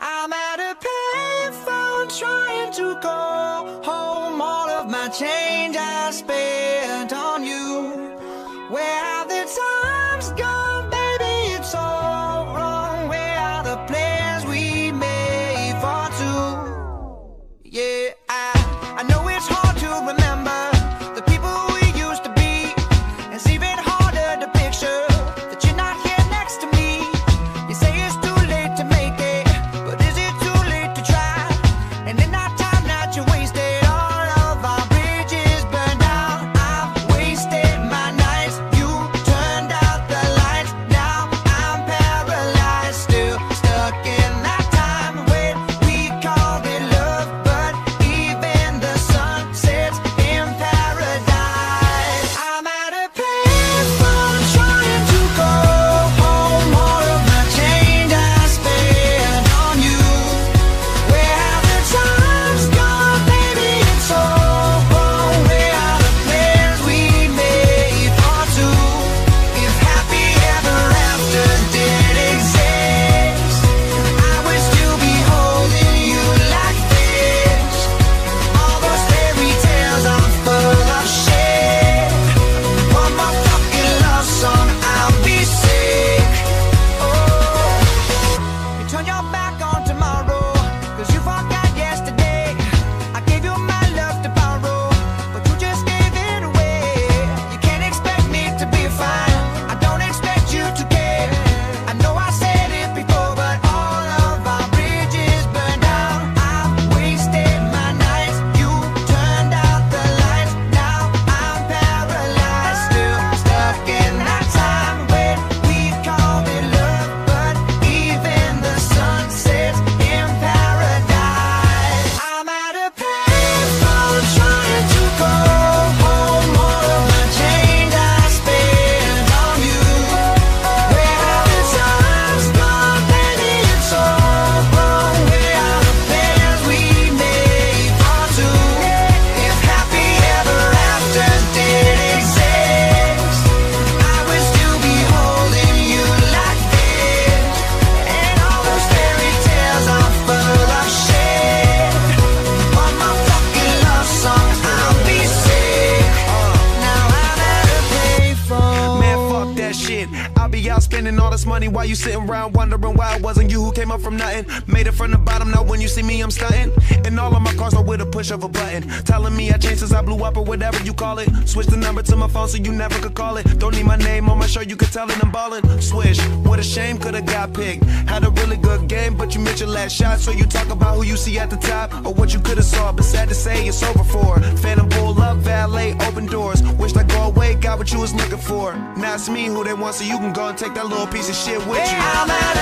I'm at a payphone trying to call home all of my change I spent on you. Where have the times gone, baby? It's all wrong. Where are the plans we made for two? Yeah, I know it's hard to remember the people we used to be. It's even harder to picture that you're not here next to me. You say it's too late to make it, but is it too late to try? And in that time that you wasted, all of our bridges burned down. I've wasted my nights, you turned out the lights. Now I'm paralyzed, still stuck in that time when we called it love, but even the sun sets in paradise. I'm at a payphone trying to call home all of my change I spent on you. Where have the times gone, baby? It's all wrong. Where are the plans we made for two? If happy ever after did exist, I would still be holding you like this. All those fairy tales are full of shit. One more fucking love song, I'll be sick. Oh, you turn your back on tomorrow, cause you forgot yesterday. I gave you my love to borrow, but you just gave it away. You can't expect me to be fine, I don't expect you to care. I know I said it before, but all of our bridges burned down. I've wasted my nights, you turned out the lights. Now I'm paralyzed, still stuck in that time when we called it love, but even the sun sets in paradise. I'm at a payphone trying to call home all of my change I spent on you. Where have the times gone, baby? It's all wrong. Where are the plans we made for two? If happy ever after did exist, I would still be holding you like this. And all those fairy tales are full of shit. One more fucking love song, I'll be sick. Now I'm at a payphone. Man, fuck that shit. I'll be out spending all this money while you sitting around wondering why it wasn't you who came up from nothing. Made it from the bottom, now when you see me I'm stunting. And all of my cars are with a push of a button, telling me I changed since I blew up or whatever you call it. Switch the number to my phone so you never could call it. Don't need my name on my shirt, you could tell it I'm ballin'. Swish, what a shame, could've got picked. Had a really good game, but you missed your last shot. So you talk about who you see at the top, or what you could've saw, but sad to say it's over for. Phantom pull up, valet, open doors. Wished I go away, got what you was looking for. Now it's me who they want, so you can go and take that little piece of shit with you. I'm at